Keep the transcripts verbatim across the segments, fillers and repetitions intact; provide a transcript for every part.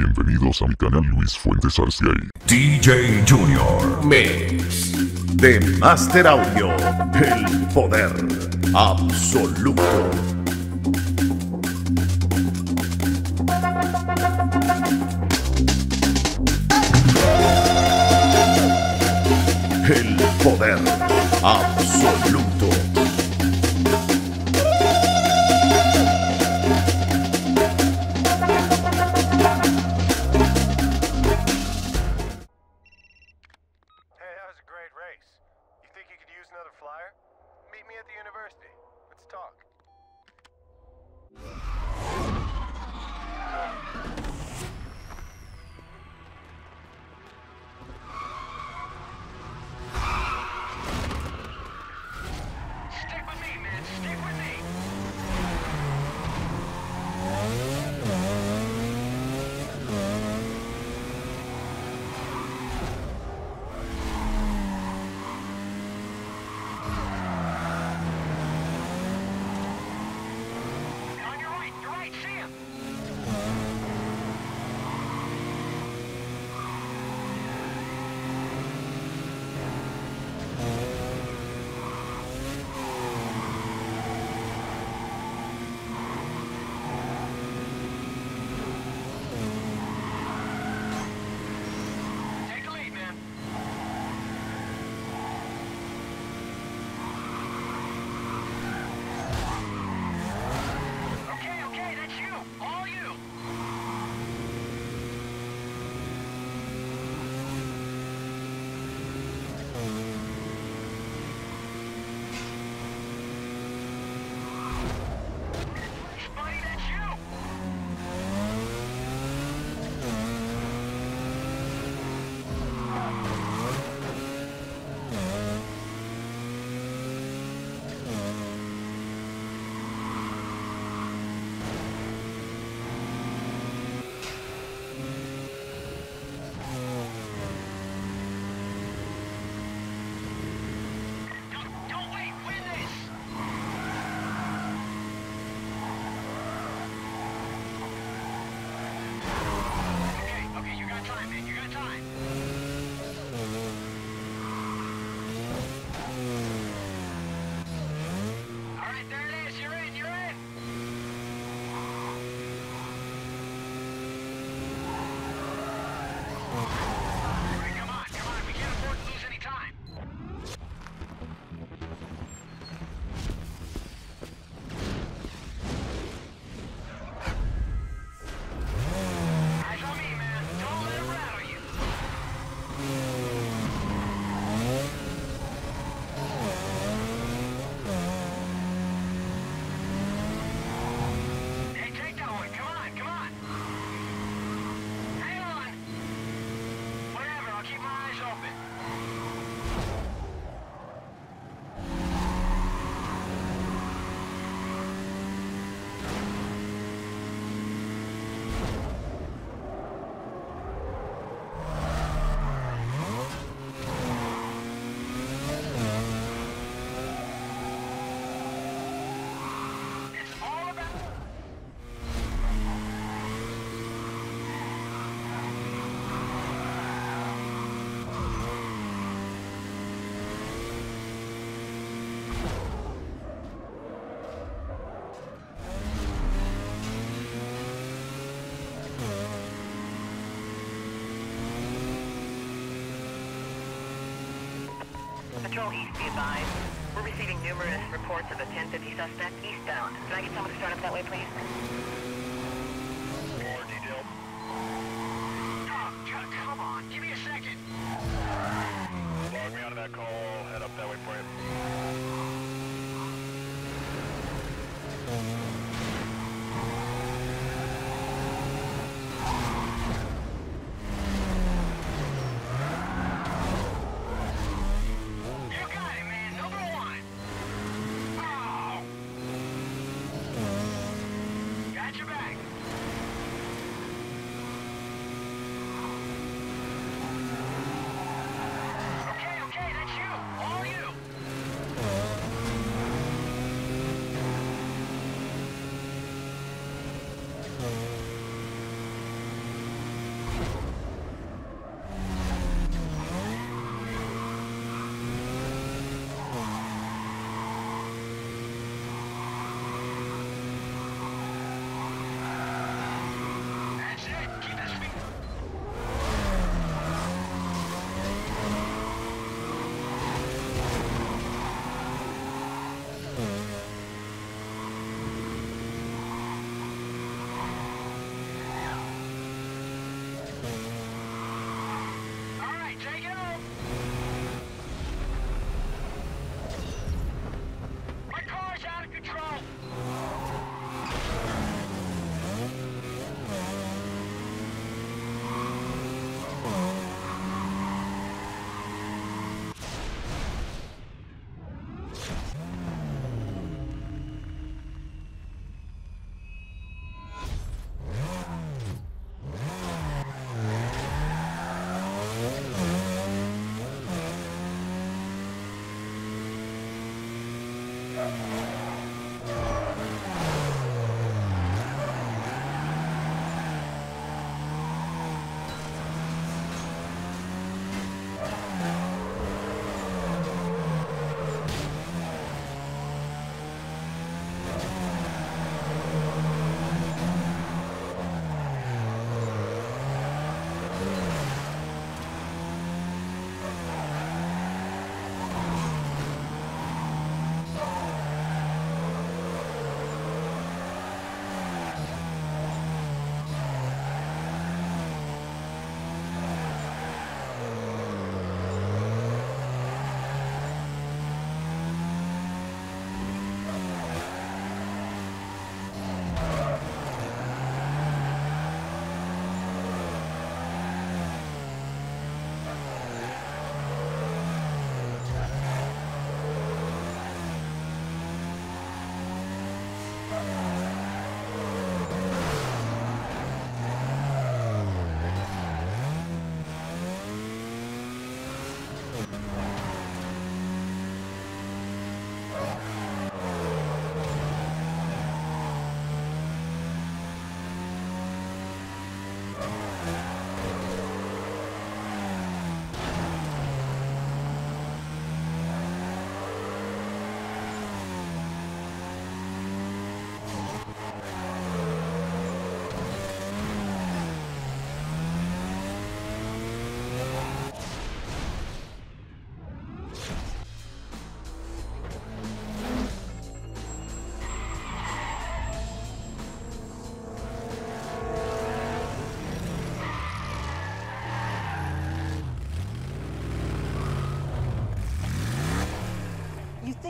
Bienvenidos a mi canal Luis Fuentes Arciay. D J Junior Mix de Master Audio, el poder absoluto. El poder absoluto. Another flyer? Meet me at the university. Let's talk. Stick with me, man. Stick with me. Patrol East, be advised. We're receiving numerous reports of a ten fifty suspect eastbound. Can I get someone to start up that way, please? More detail. Oh, God, come on. Give me a second. Log me out of that call. I'll head up that way for you. Got your back.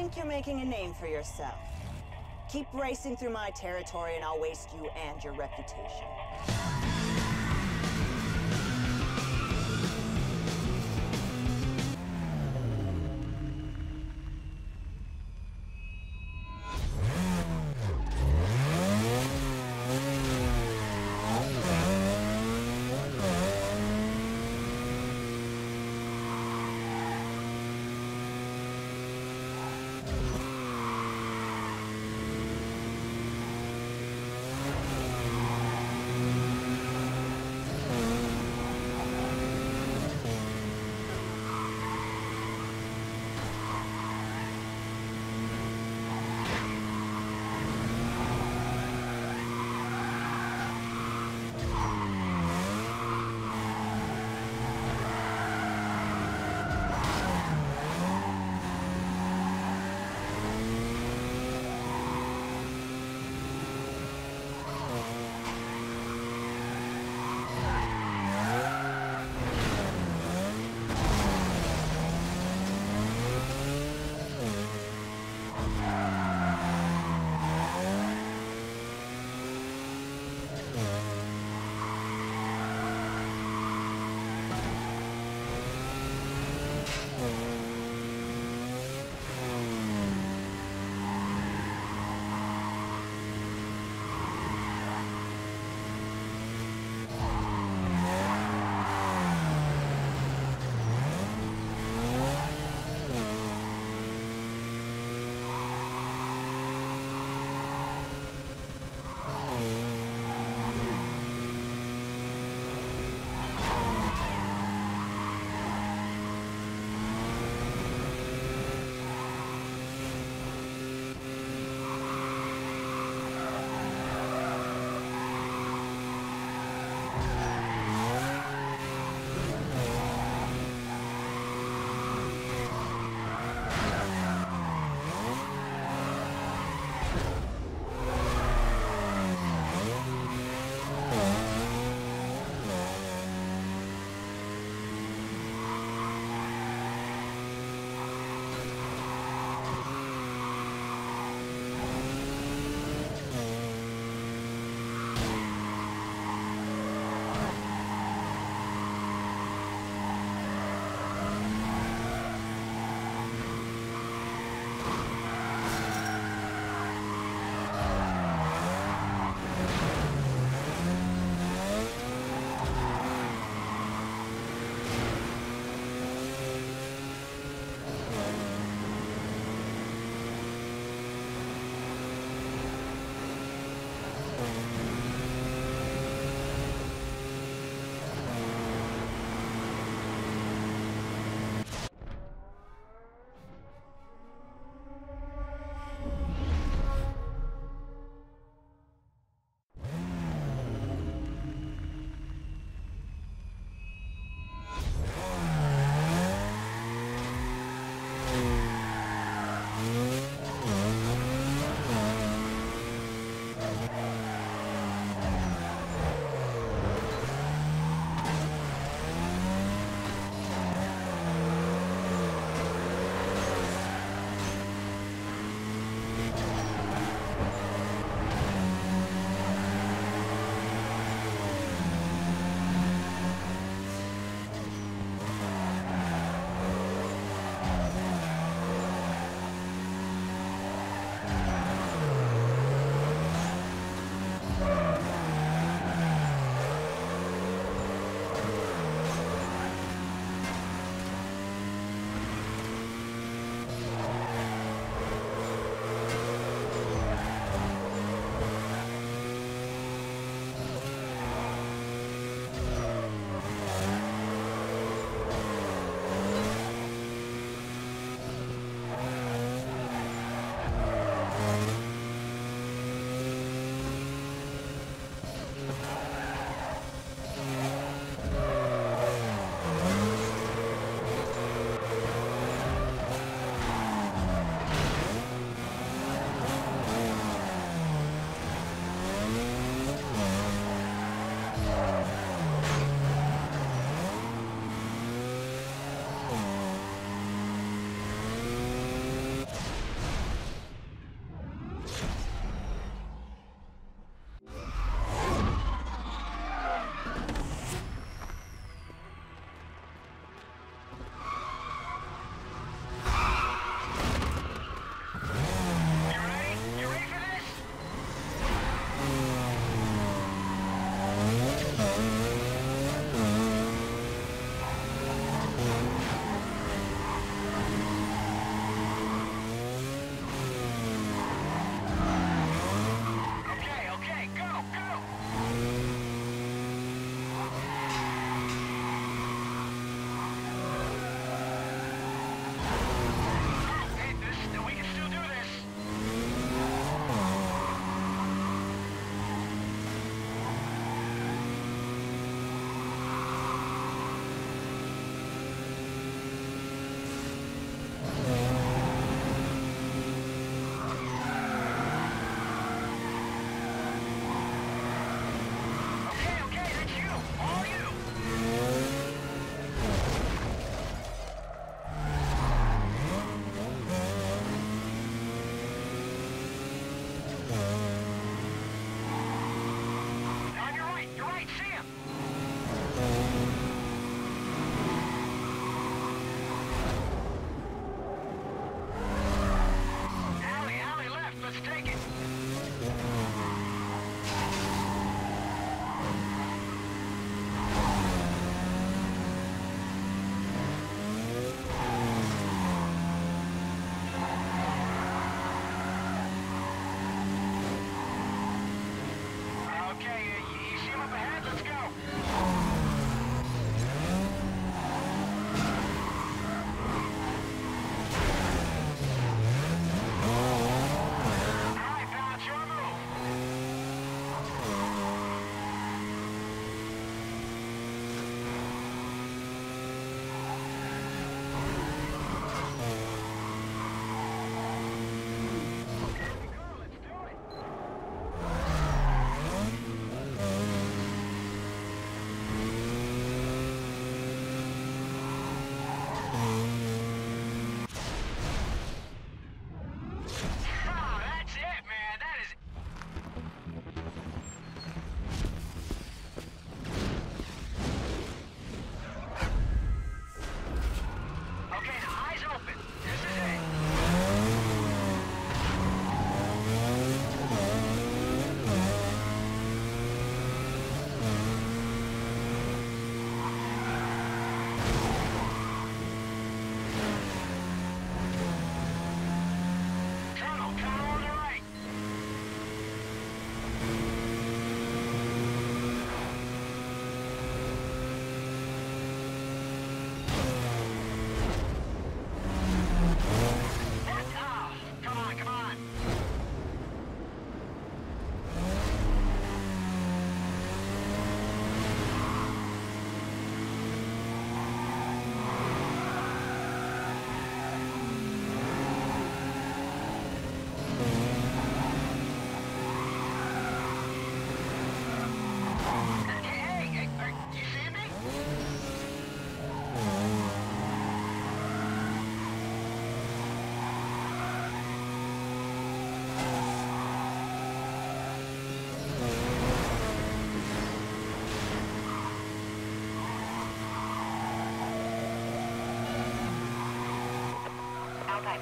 think you're making a name for yourself. Keep racing through my territory and I'll waste you and your reputation.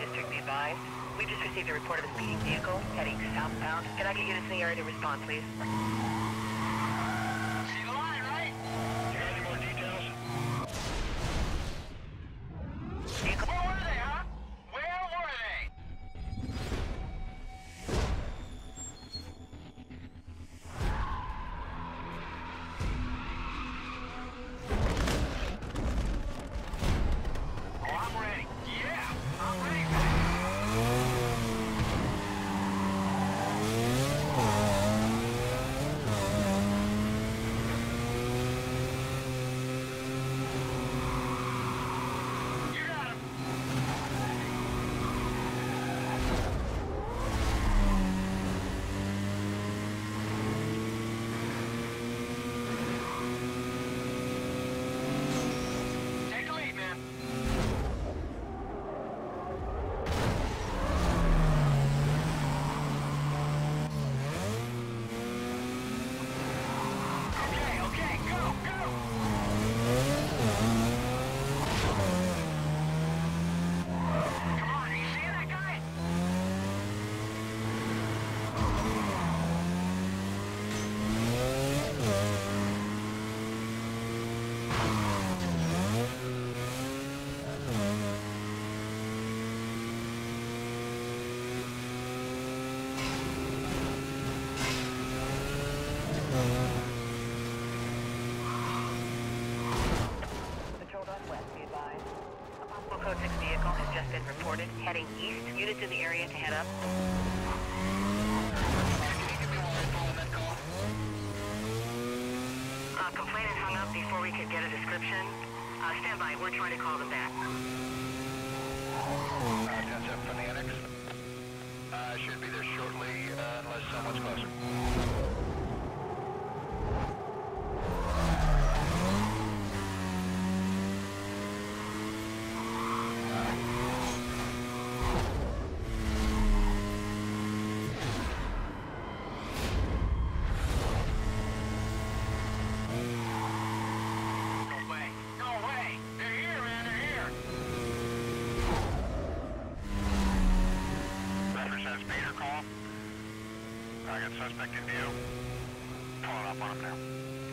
District, be advised. We just received a report of a speeding vehicle heading southbound. Can I get units in the area to respond, please? See the line, right? You got any more details? Vehicle. Where were they, huh? Where were they? Oh, I'm ready. Yeah, I'm ready, man. You got him. Take the lead, man. Okay, okay, go, go! Come on, are you seeing that guy? Patrol Northwest, be advised. A possible Code six vehicle has just been reported heading east. Units in the area to head up. Can you give me more info on that call? Uh, complainant hung up before we could get a description. Uh, stand by. We're trying to call them back. Uh, ten seven from the annex. Uh, should be there shortly, uh, unless someone's closer. No way. No way. They're here, man. They're here. Represents Peter call. I got suspect in view. Pulling up on him now.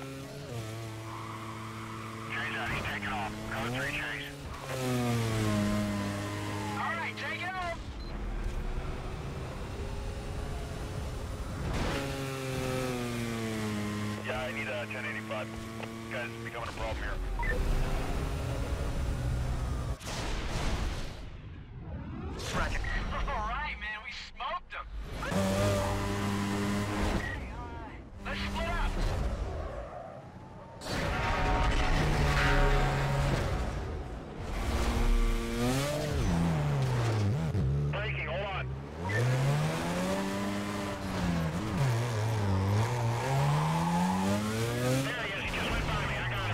Chase out. He's taking off. Code three chase. All right, take it off. Yeah, I need a ten eighty-five. Guys, becoming a problem here. Roger. All right, man, we smoked them. Let's split up. Braking, hold on. There he is, he just went by me, I got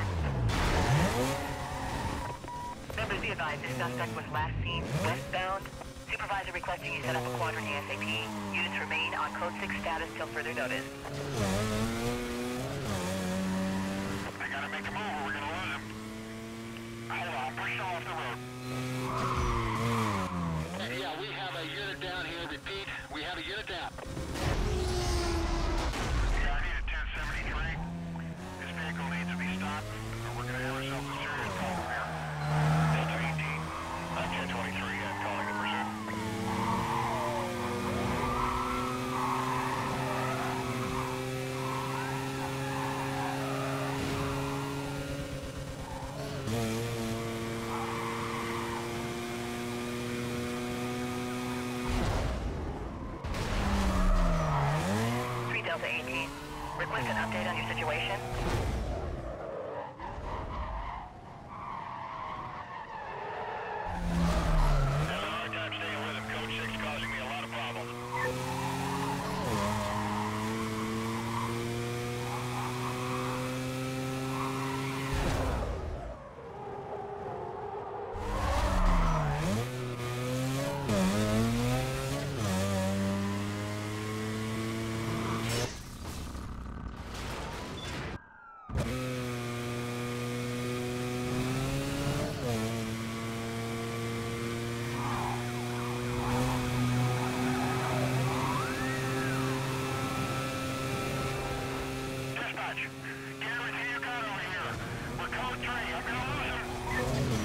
him. Members, be advised. This suspect was last seen westbound. Supervisor requesting you set up a quadrant ASAP. Units remain on Code six status till further notice. I gotta make a move or we're gonna lose him. Hold on, push him off the road. Yeah, we have a unit down here. Repeat, we have a unit down. Yeah, I need a ten seventy-three. This vehicle needs to be stopped, or we're gonna have ourselves a serious problem here. ten eighteen. Uh, ten twenty-three, I'm calling in pursuit. three Delta eighteen. Request an update on your situation. Having a hard time staying with him. Code six causing me a lot of problems. Bridge. Get everything you got over here. We're code three. I'm gonna lose him.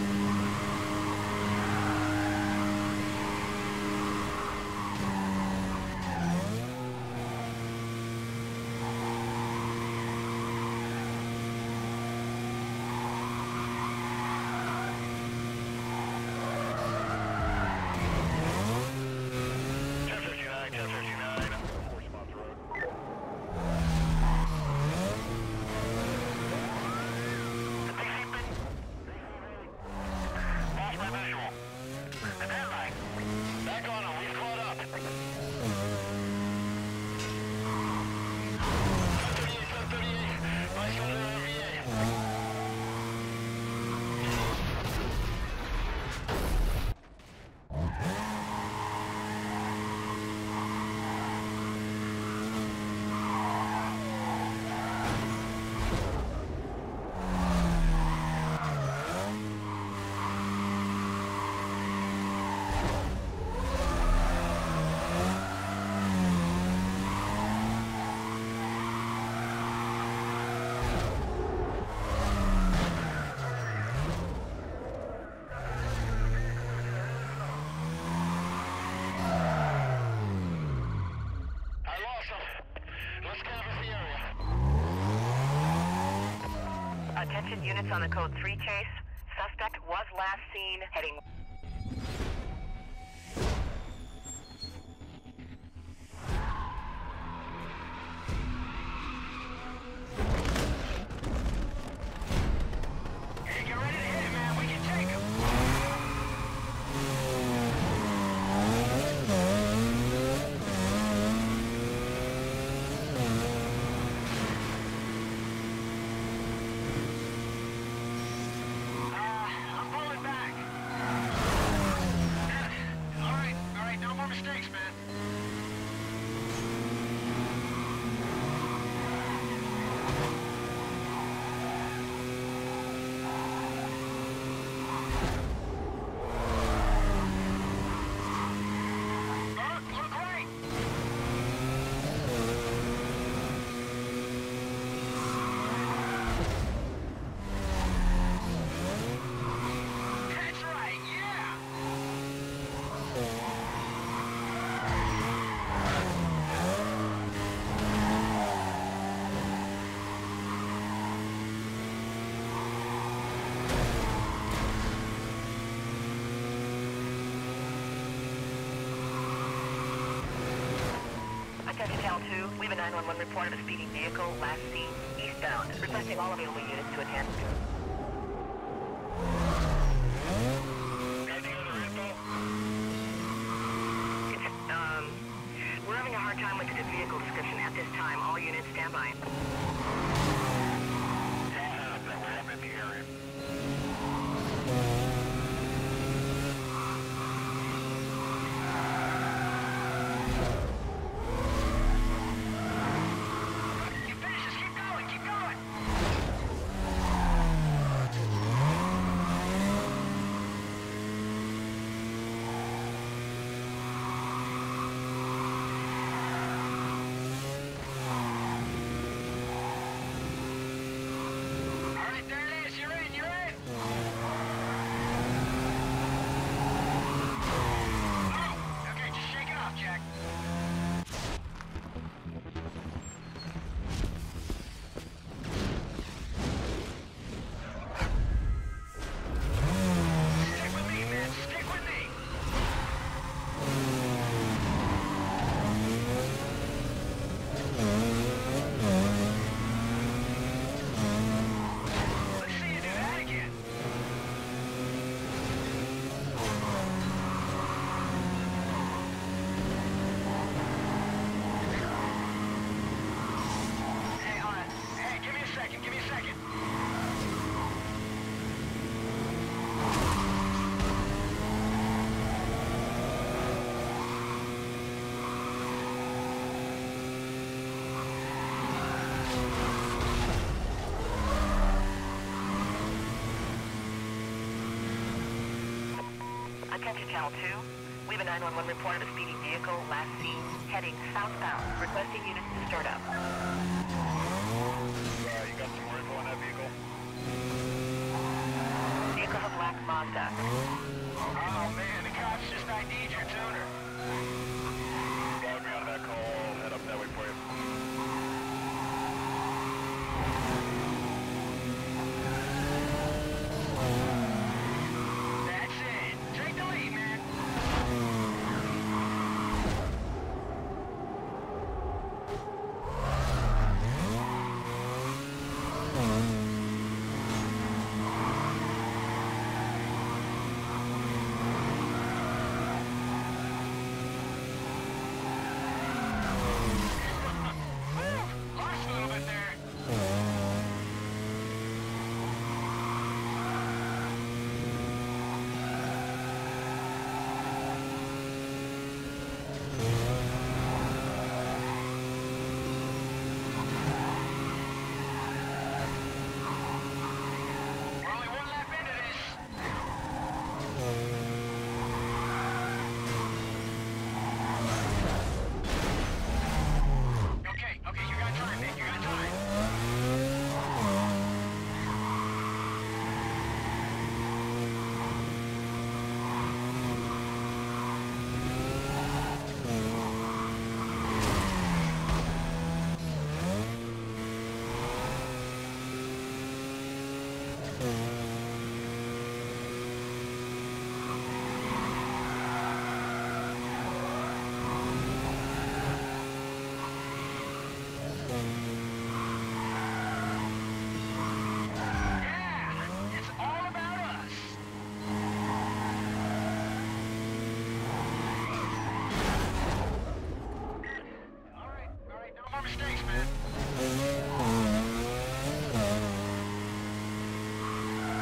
Attention units on the code three chase. Suspect was last seen heading... Hey, get ready to hit him, man. We can take him. Mistakes, man. Look, look right. That's right, yeah. Attention Channel two, we have a nine one one report of a speeding vehicle last seen eastbound. Requesting all available units to attend. Anything other info? It's, um, we're having a hard time with the vehicle description at this time. All units stand by. Yeah, that we're up in the area. Attention Channel two, we have a nine one one report of a speeding vehicle last seen heading southbound. Requesting units to start up. Uh, you got some more info on that vehicle? Vehicle's a black Mazda. Oh man, the cops just I D'd your tuner. Log me on that call. I'll head up that way for you. That's it. Take the lead, man. Lost a little bit there. We're only one lap into this. Okay, okay, you got time, man. You got time. Yeah, it's all about us. All right, all right, no more mistakes, man.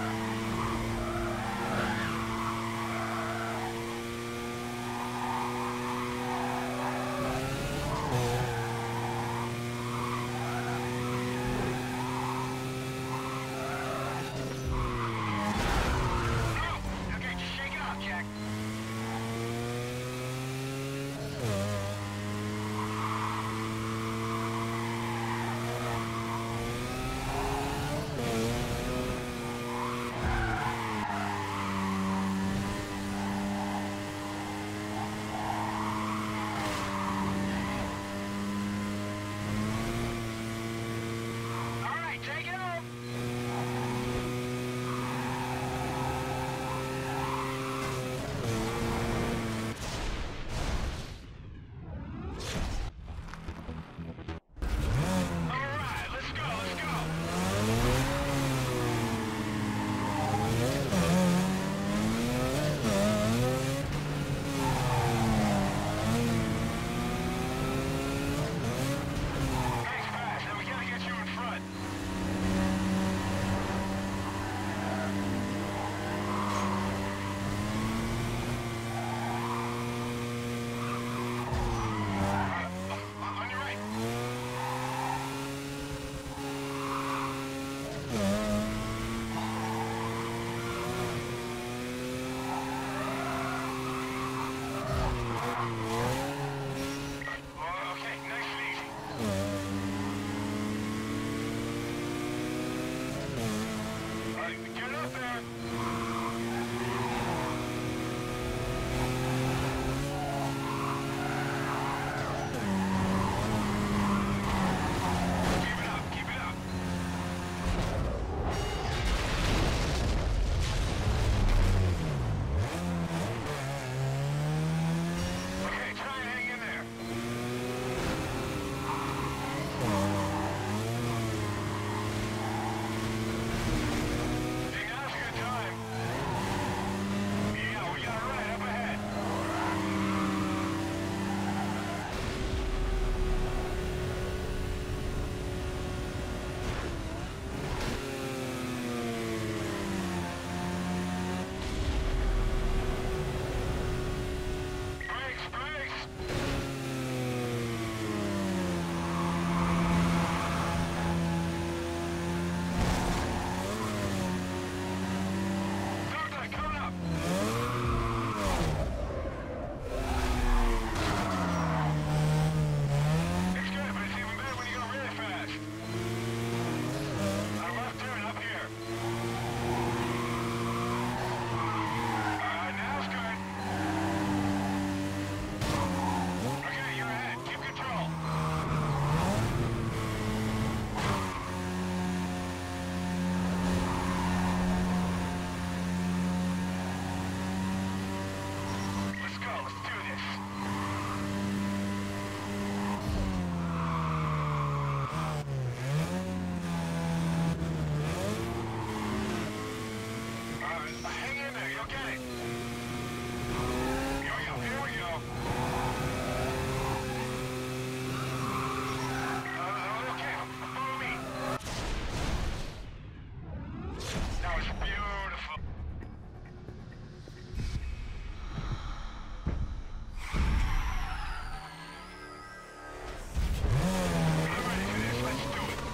go get it. Here we go, here we go. Uh, okay, follow me. That was beautiful. I'm ready for this, let's do it.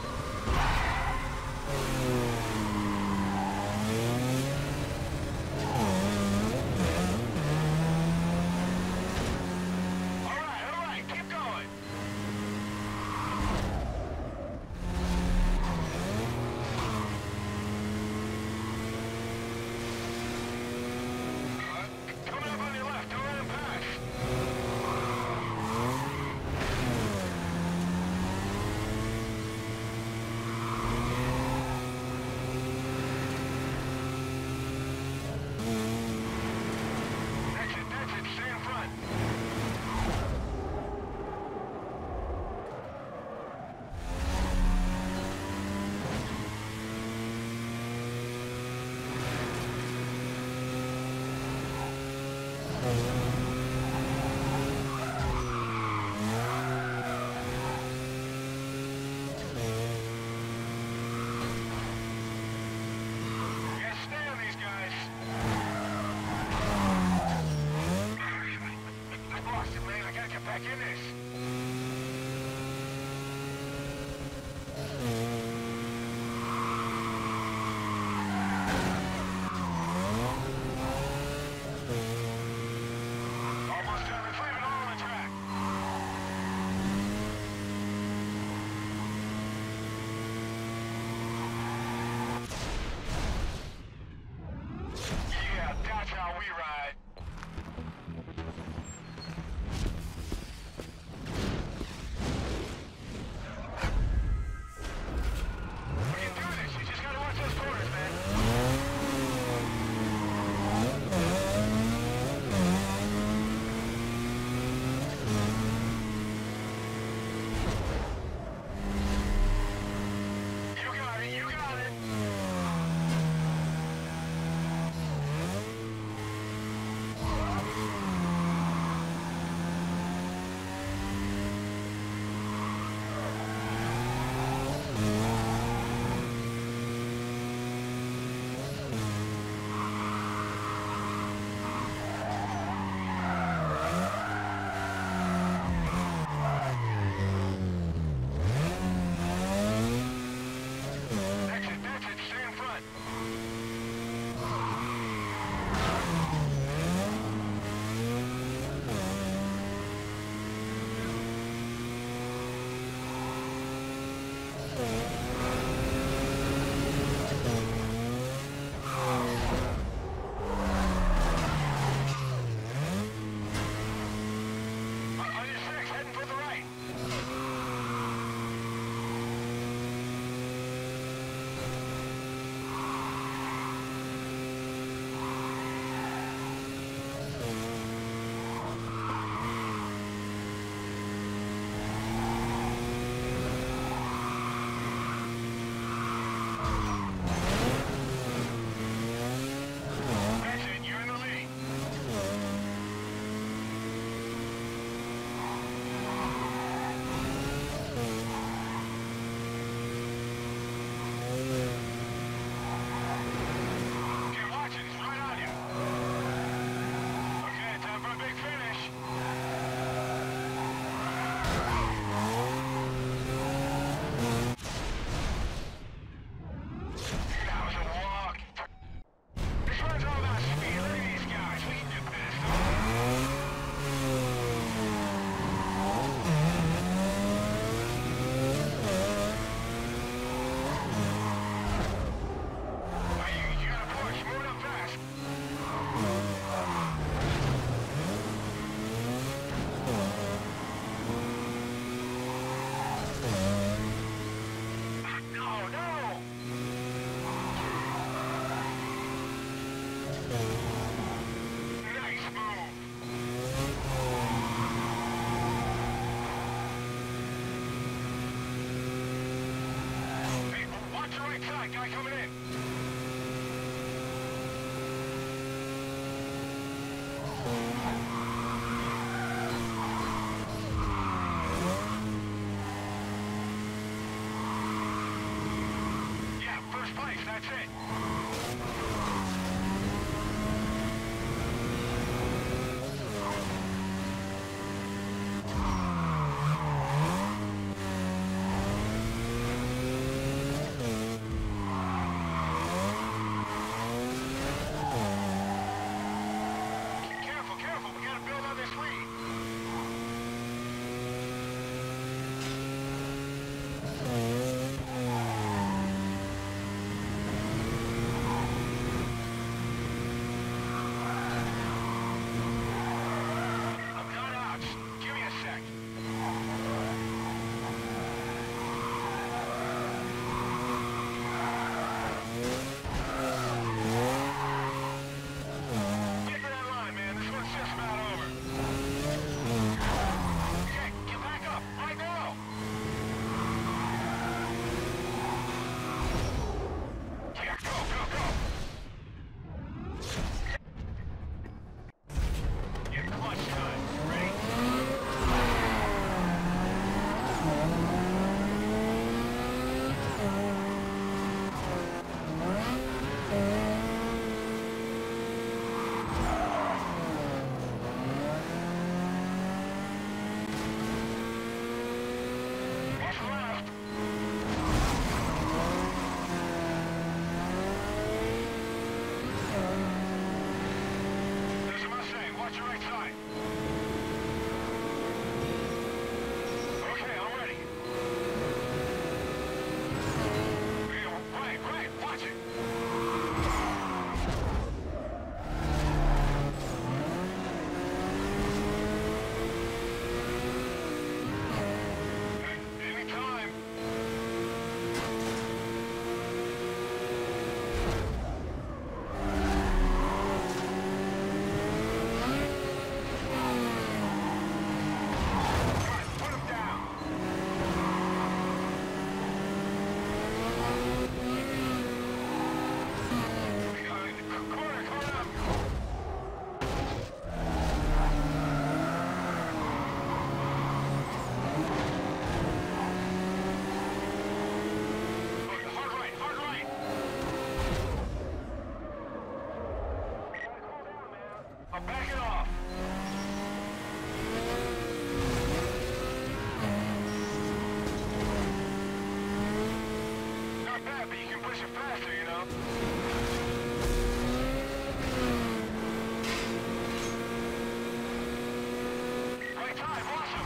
Guy coming in. makes you faster, you know? Right time, awesome!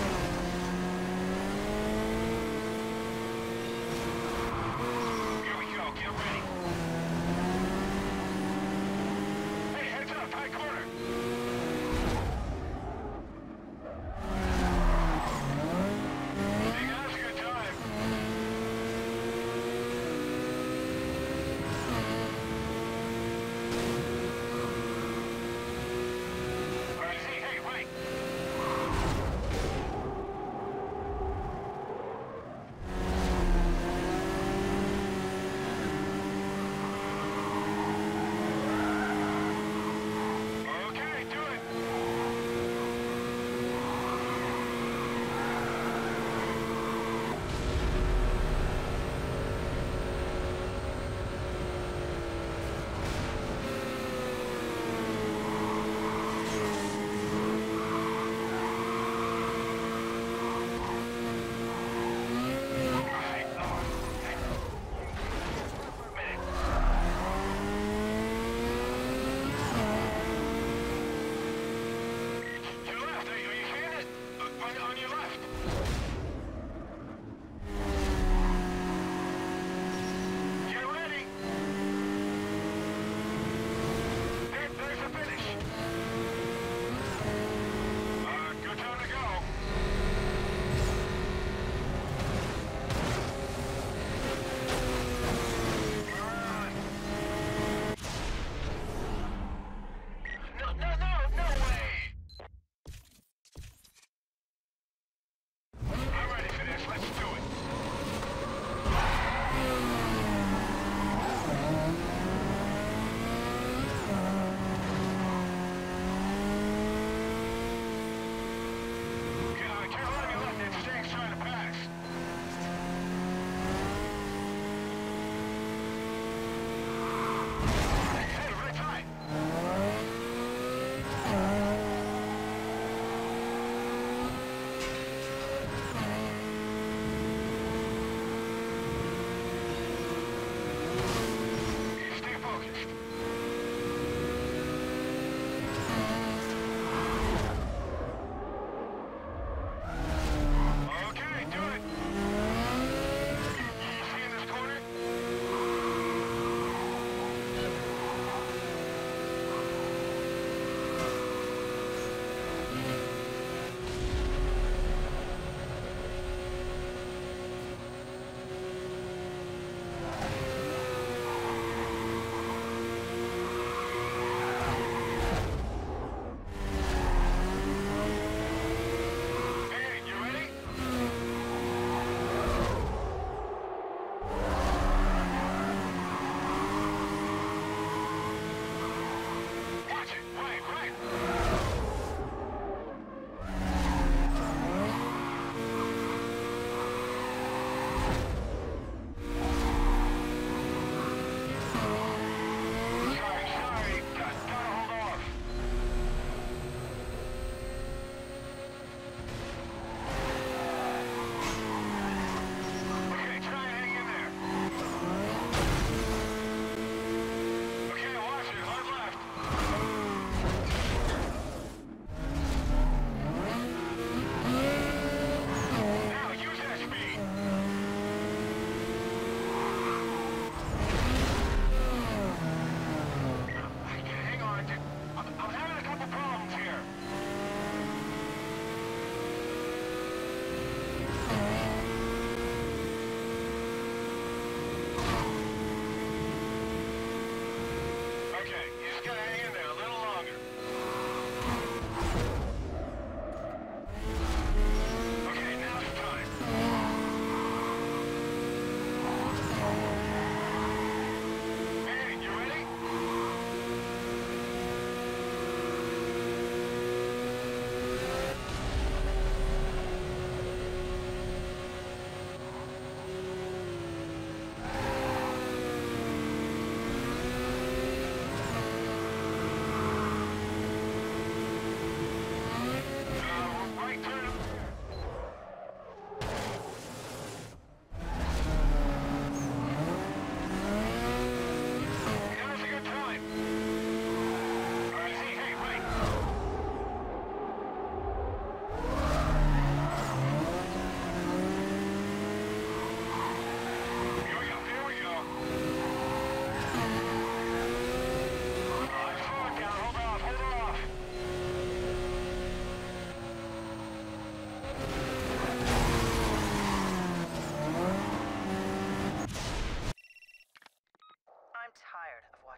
Here we go, get ready. Hey, heads up, high corner! Hey, now's a good time.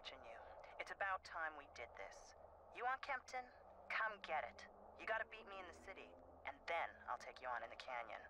watching you. It's about time we did this. You want Kempton? Come get it. You gotta beat me in the city, and then I'll take you on in the canyon.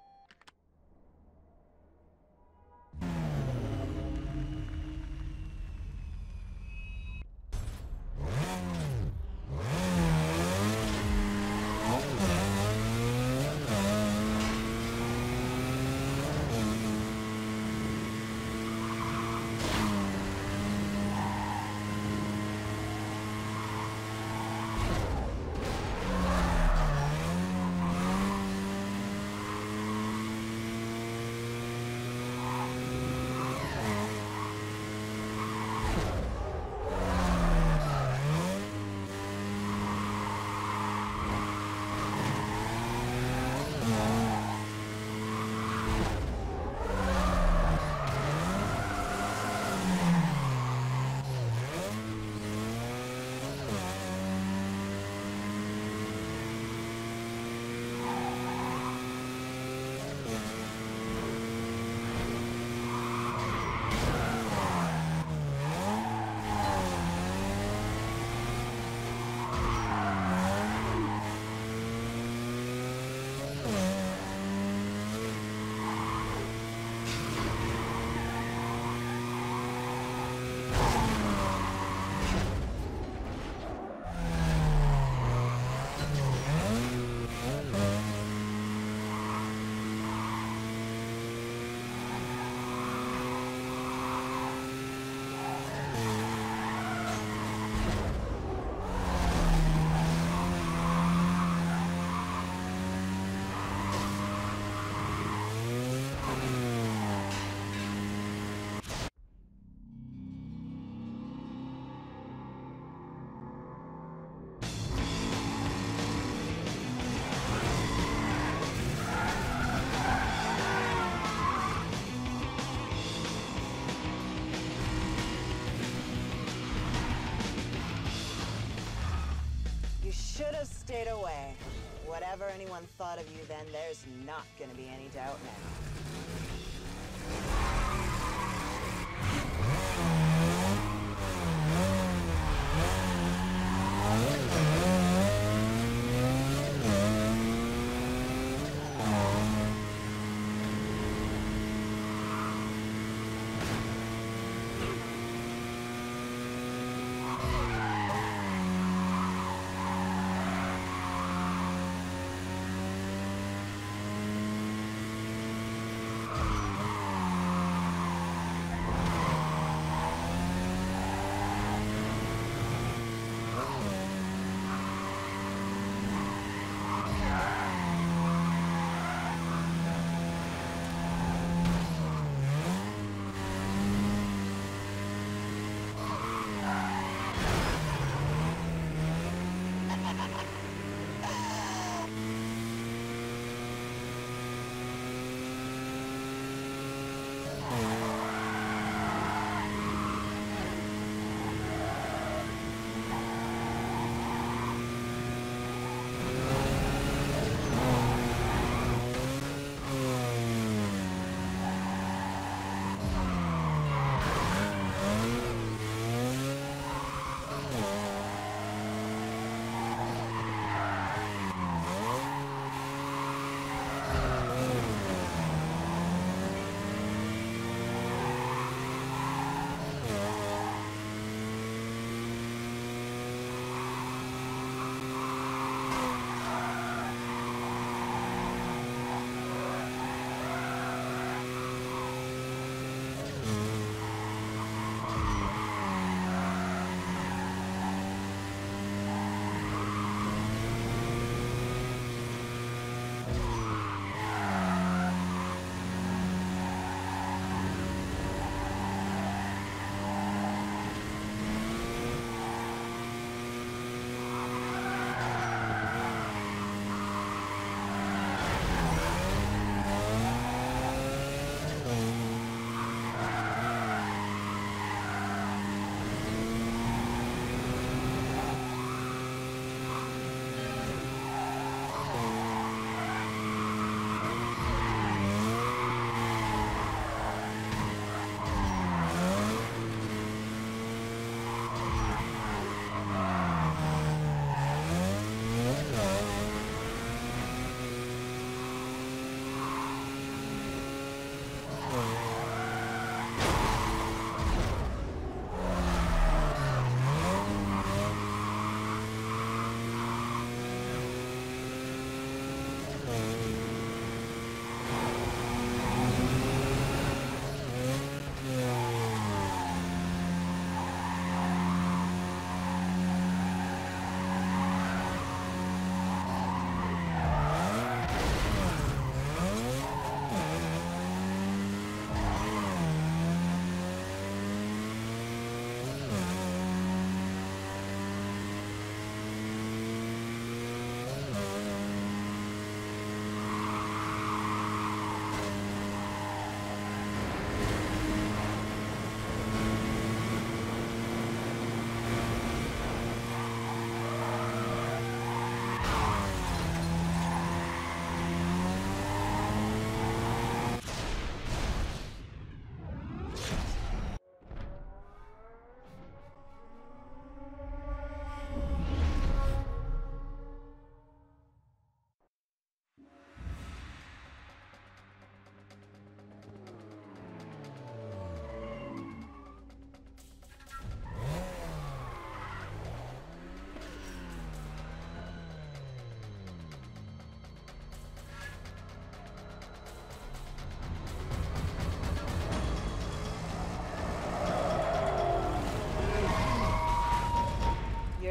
Stayed away. Whatever anyone thought of you then, there's not gonna be any doubt now.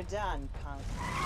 you're done, punk.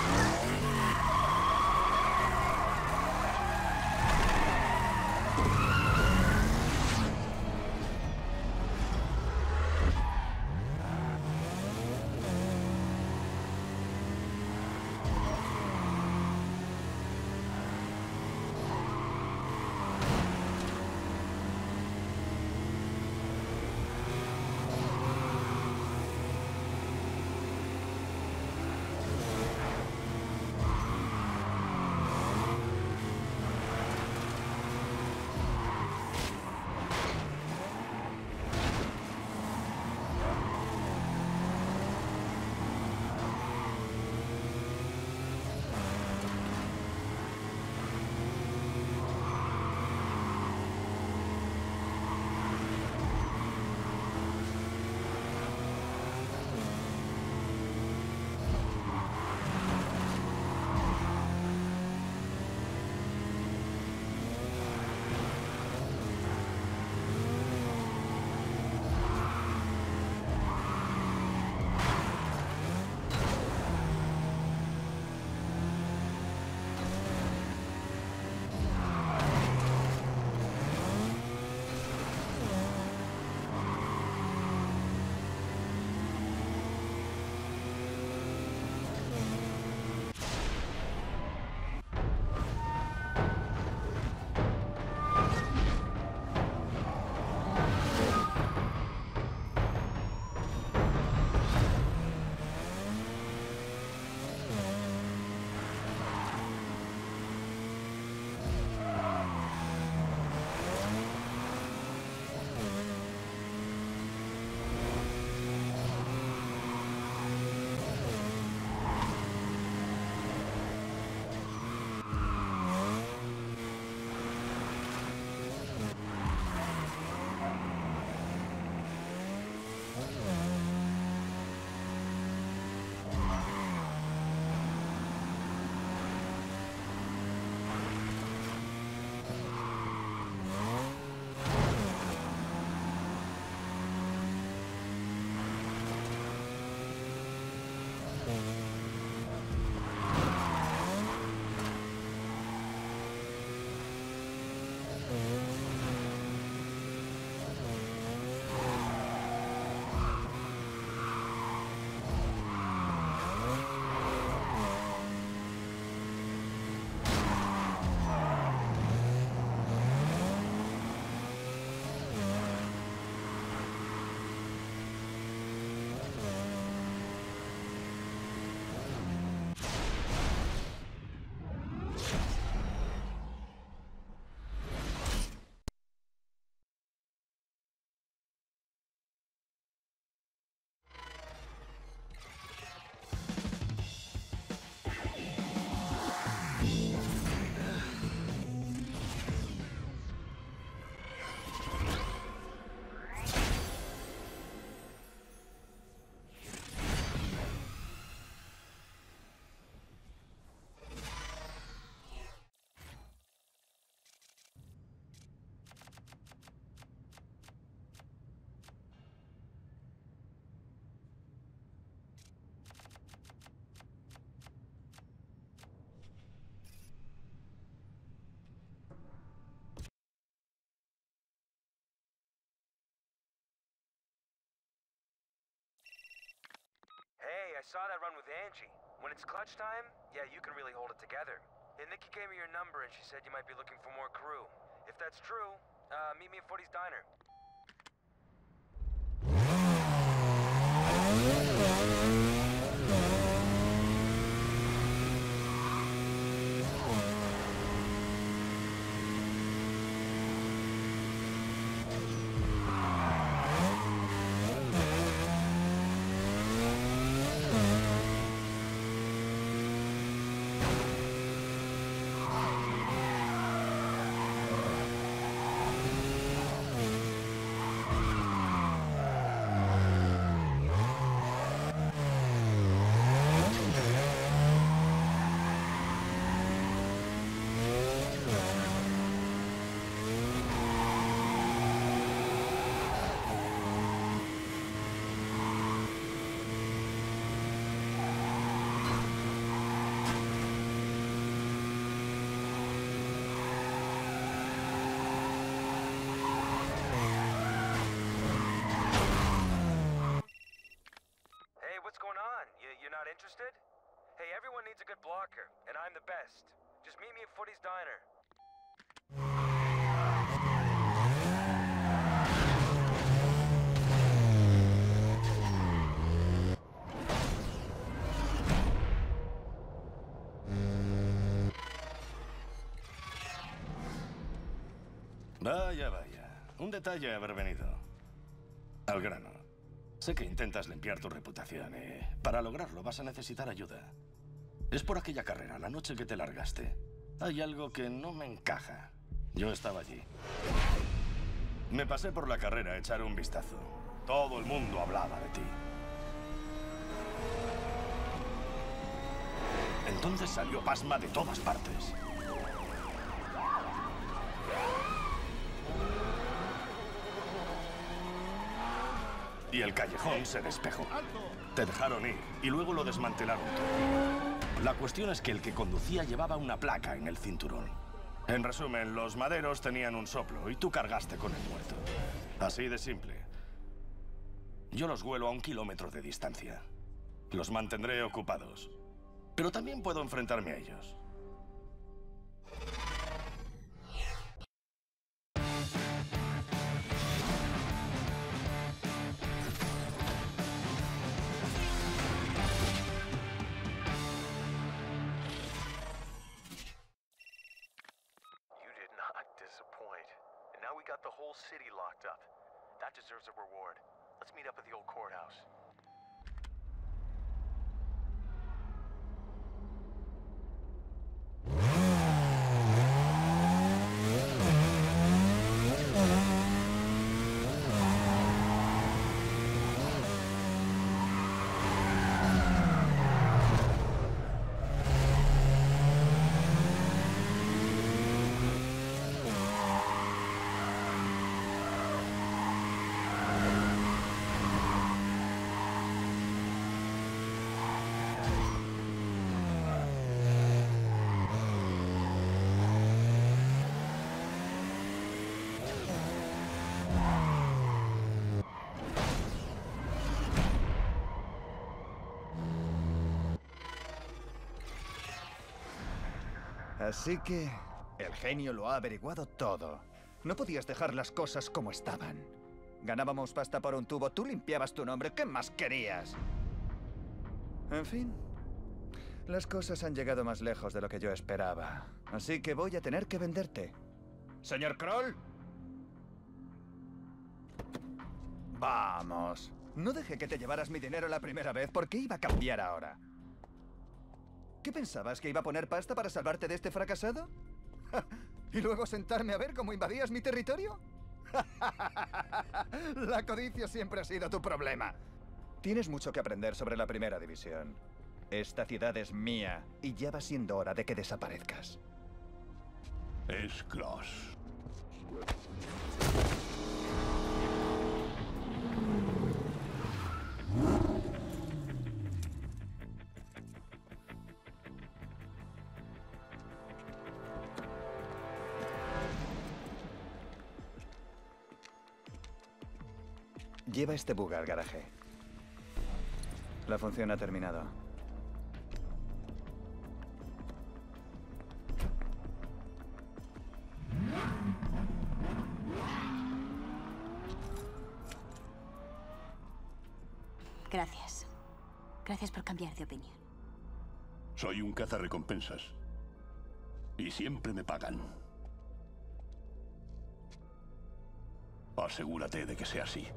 I saw that run with Angie. When it's clutch time, yeah, you can really hold it together. And Nikki gave me your number and she said you might be looking for more crew. If that's true, uh, meet me at Footy's Diner. You, you're not interested? Hey, everyone needs a good blocker, and I'm the best. Just meet me at Footy's Diner. Vaya, vaya. Un detalle haber venido. Al grano. Sé que intentas limpiar tu reputación y para lograrlo vas a necesitar ayuda. Es por aquella carrera, la noche que te largaste. Hay algo que no me encaja. Yo estaba allí. Me pasé por la carrera a echar un vistazo. Todo el mundo hablaba de ti. Entonces salió pasma de todas partes. Y el callejón se despejó. Te dejaron ir y luego lo desmantelaron todo. La cuestión es que el que conducía llevaba una placa en el cinturón. En resumen, los maderos tenían un soplo y tú cargaste con el muerto. Así de simple. Yo los huelo a un kilómetro de distancia. Los mantendré ocupados. Pero también puedo enfrentarme a ellos. Now we got the whole city locked up. That deserves a reward. Let's meet up at the old courthouse. Así que el genio lo ha averiguado todo. No podías dejar las cosas como estaban. Ganábamos pasta por un tubo, tú limpiabas tu nombre. ¿Qué más querías? En fin, las cosas han llegado más lejos de lo que yo esperaba. Así que voy a tener que venderte. ¡Señor Kroll! Vamos. No dejé que te llevaras mi dinero la primera vez porque iba a cambiar ahora. ¿Qué pensabas? ¿Que iba a poner pasta para salvarte de este fracasado? ¿Y luego sentarme a ver cómo invadías mi territorio? La codicia siempre ha sido tu problema. Tienes mucho que aprender sobre la primera división. Esta ciudad es mía y ya va siendo hora de que desaparezcas. Es Cross. Lleva este bug al garaje. La función ha terminado. Gracias. Gracias por cambiar de opinión. Soy un cazarrecompensas. Y siempre me pagan. Asegúrate de que sea así.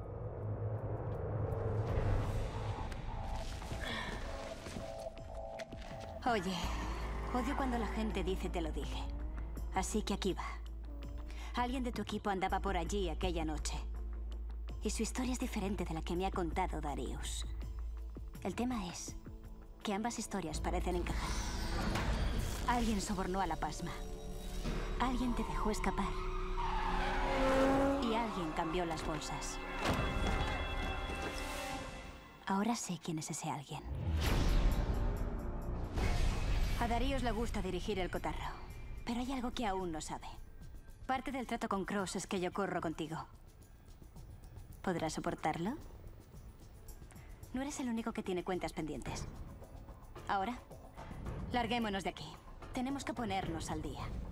Oye, odio cuando la gente dice te lo dije. Así que aquí va. Alguien de tu equipo andaba por allí aquella noche. Y su historia es diferente de la que me ha contado Darius. El tema es que ambas historias parecen encajar. Alguien sobornó a la pasma. Alguien te dejó escapar. Y alguien cambió las bolsas. Ahora sé quién es ese alguien. A Darius le gusta dirigir el cotarro, pero hay algo que aún no sabe. Parte del trato con Cross es que yo corro contigo. ¿Podrás soportarlo? No eres el único que tiene cuentas pendientes. Ahora, larguémonos de aquí. Tenemos que ponernos al día.